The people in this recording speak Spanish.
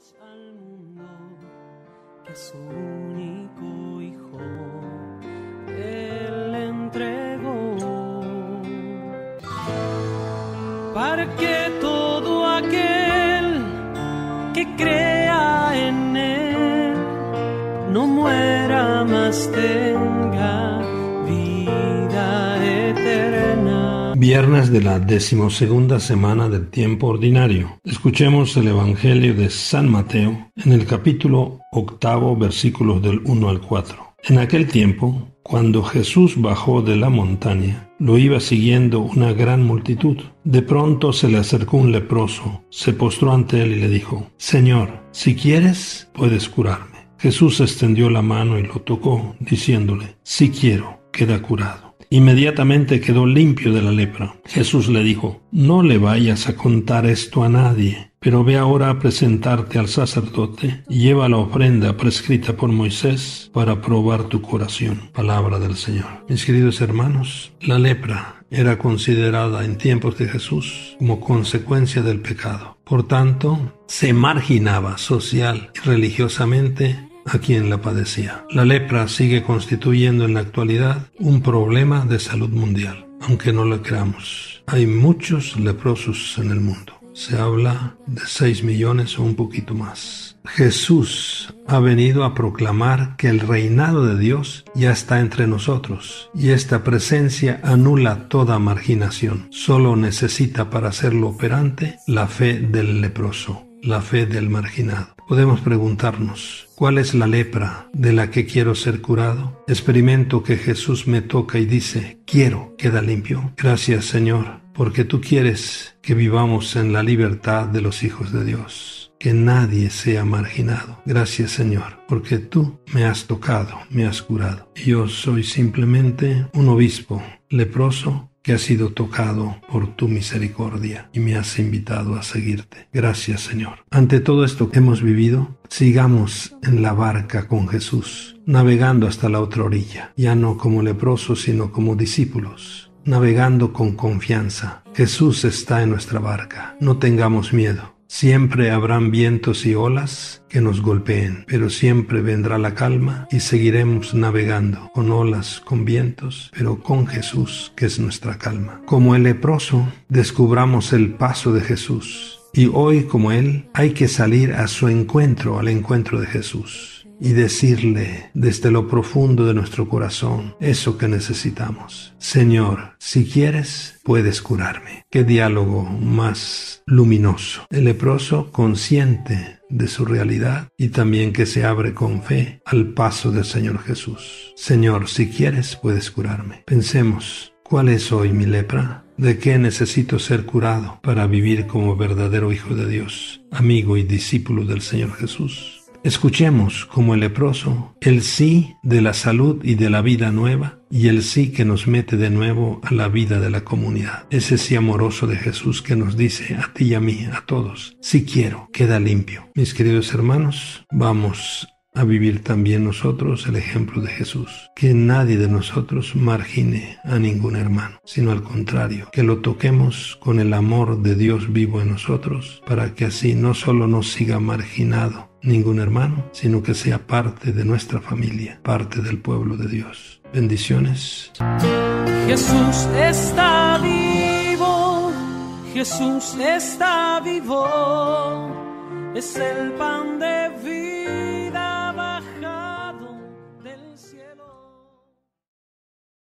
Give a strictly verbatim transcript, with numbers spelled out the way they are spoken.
al mundo que su único hijo él entregó para que todo aquel que crea en él no muera, mas tenga vida eterna. Viernes de la decimosegunda semana del tiempo ordinario. Escuchemos el Evangelio de San Mateo en el capítulo octavo, versículos del uno al cuatro. En aquel tiempo, cuando Jesús bajó de la montaña, lo iba siguiendo una gran multitud. De pronto se le acercó un leproso, se postró ante él y le dijo: Señor, si quieres, puedes curarme. Jesús extendió la mano y lo tocó, diciéndole: Sí quiero, queda curado. Inmediatamente quedó limpio de la lepra. Jesús le dijo: No le vayas a contar esto a nadie, pero ve ahora a presentarte al sacerdote y lleva la ofrenda prescrita por Moisés para probar tu curación. Palabra del Señor. Mis queridos hermanos, la lepra era considerada en tiempos de Jesús como consecuencia del pecado. Por tanto, se marginaba social y religiosamente a quien la padecía. La lepra sigue constituyendo en la actualidad un problema de salud mundial, aunque no lo creamos. Hay muchos leprosos en el mundo. Se habla de seis millones o un poquito más. Jesús ha venido a proclamar que el reinado de Dios ya está entre nosotros y esta presencia anula toda marginación. Solo necesita para hacerlo operante la fe del leproso, la fe del marginado. Podemos preguntarnos: ¿cuál es la lepra de la que quiero ser curado? Experimento que Jesús me toca y dice: quiero, queda limpio. Gracias, Señor, porque tú quieres que vivamos en la libertad de los hijos de Dios, que nadie sea marginado. Gracias, Señor, porque tú me has tocado, me has curado. Yo soy simplemente un obispo leproso que ha sido tocado por tu misericordia y me has invitado a seguirte. Gracias, Señor. Ante todo esto que hemos vivido, sigamos en la barca con Jesús, navegando hasta la otra orilla, ya no como leprosos, sino como discípulos, navegando con confianza. Jesús está en nuestra barca. No tengamos miedo. Siempre habrán vientos y olas que nos golpeen, pero siempre vendrá la calma y seguiremos navegando con olas, con vientos, pero con Jesús, que es nuestra calma. Como el leproso, descubramos el paso de Jesús y hoy, como Él, hay que salir a su encuentro, al encuentro de Jesús, y decirle desde lo profundo de nuestro corazón eso que necesitamos. Señor, si quieres, puedes curarme. Qué diálogo más luminoso. El leproso consciente de su realidad y también que se abre con fe al paso del Señor Jesús. Señor, si quieres, puedes curarme. Pensemos: ¿cuál es hoy mi lepra? ¿De qué necesito ser curado para vivir como verdadero hijo de Dios, amigo y discípulo del Señor Jesús? Escuchemos, como el leproso, el sí de la salud y de la vida nueva y el sí que nos mete de nuevo a la vida de la comunidad. Ese sí amoroso de Jesús que nos dice a ti y a mí, a todos: si quiero, queda limpio. Mis queridos hermanos, vamos a vivir también nosotros el ejemplo de Jesús. Que nadie de nosotros margine a ningún hermano, sino al contrario, que lo toquemos con el amor de Dios vivo en nosotros, para que así no solo nos siga marginado ningún hermano, sino que sea parte de nuestra familia, parte del pueblo de Dios. Bendiciones. Jesús está vivo, Jesús está vivo, es el pan de